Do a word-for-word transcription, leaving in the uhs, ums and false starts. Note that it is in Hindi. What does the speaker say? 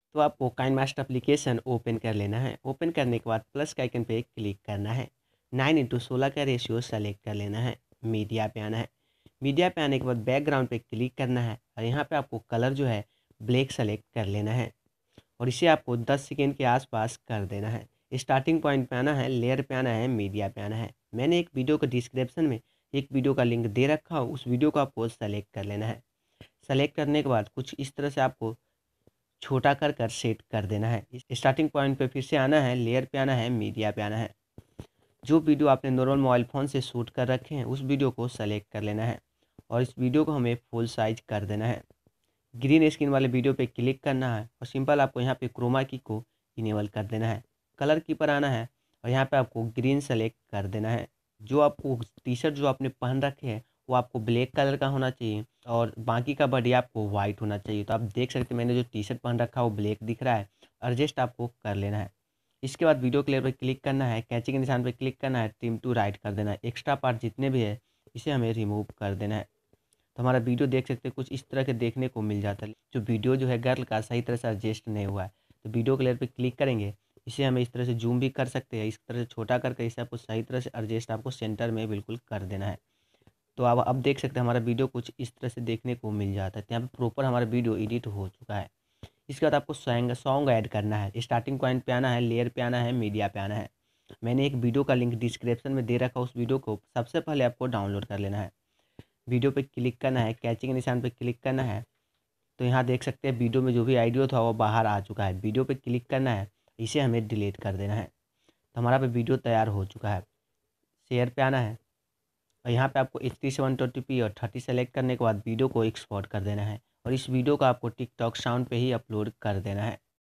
तो आपको काइनमास्टर एप्लीकेशन ओपन कर लेना है। ओपन करने के बाद प्लस के आइकन पे क्लिक करना है। नाइन इंटू सोलह का रेशियो सेलेक्ट कर लेना है। मीडिया पे आना है। मीडिया पे आने के बाद बैकग्राउंड पे क्लिक करना है और यहाँ पे आपको कलर जो है ब्लैक सेलेक्ट कर लेना है और इसे आपको दस सेकेंड के आसपास कर देना है। स्टार्टिंग पॉइंट पे आना है, लेयर पे आना है, मीडिया पे आना है। मैंने एक वीडियो के डिस्क्रिप्शन में एक वीडियो का लिंक दे रखा हो, उस वीडियो को आपको सेलेक्ट कर लेना है। सेलेक्ट करने के बाद कुछ इस तरह से आपको छोटा कर कर सेट कर देना है। स्टार्टिंग पॉइंट पे फिर से आना है, लेयर पे आना है, मीडिया पे आना है। जो वीडियो आपने नॉर्मल मोबाइल फ़ोन से शूट कर रखे हैं उस वीडियो को सेलेक्ट कर लेना है और इस वीडियो को हमें फुल साइज कर देना है। ग्रीन स्क्रीन वाले वीडियो पे क्लिक करना है और सिंपल आपको यहाँ पे क्रोमा की को इनेबल कर देना है। कलर की पर आना है और यहाँ पे आपको ग्रीन सेलेक्ट कर देना है। जो आपको टी शर्ट जो आपने पहन रखे हैं वो आपको ब्लैक कलर का होना चाहिए और बाकी का बॉडी आपको वाइट होना चाहिए। तो आप देख सकते हैं मैंने जो टी शर्ट पहन रखा है वो ब्लैक दिख रहा है। एडजस्ट आपको कर लेना है। इसके बाद वीडियो क्लियर पर क्लिक करना है, कैंची के निशान पर क्लिक करना है, ट्रिम टू राइट कर देना है। एक्स्ट्रा पार्ट जितने भी है इसे हमें रिमूव कर देना है। तो हमारा वीडियो देख सकते हैं कुछ इस तरह के देखने को मिल जाता है। जो वीडियो जो है गर्ल का सही तरह से एडजस्ट नहीं हुआ है तो वीडियो क्लियर पे क्लिक करेंगे। इसे हमें इस तरह से जूम भी कर सकते हैं, इस तरह से छोटा करके इसे आपको सही तरह से एडजस्ट आपको सेंटर में बिल्कुल कर देना है। तो आप अब देख सकते हैं हमारा वीडियो कुछ इस तरह से देखने को मिल जाता है। तो यहाँ पर प्रॉपर हमारा वीडियो एडिट हो चुका है। इसके बाद आपको सॉन्ग सॉन्ग ऐड करना है। स्टार्टिंग पॉइंट पे आना है, लेयर पे आना है, मीडिया पे आना है। मैंने एक वीडियो का लिंक डिस्क्रिप्शन में दे रखा, उस वीडियो को सबसे पहले आपको डाउनलोड कर लेना है। वीडियो पे क्लिक करना है, कैंची के निशान पे क्लिक करना है। तो यहाँ देख सकते हैं वीडियो में जो भी ऑडियो था वो बाहर आ चुका है। वीडियो पे क्लिक करना है, इसे हमें डिलीट कर देना है। तो हमारा पे वीडियो तैयार हो चुका है। शेयर पे आना है और यहाँ पे आपको H D seven twenty P और थर्टी सेलेक्ट करने के बाद वीडियो को एक्सपोर्ट कर देना है और इस वीडियो को आपको टिकटॉक साउंड पे ही अपलोड कर देना है।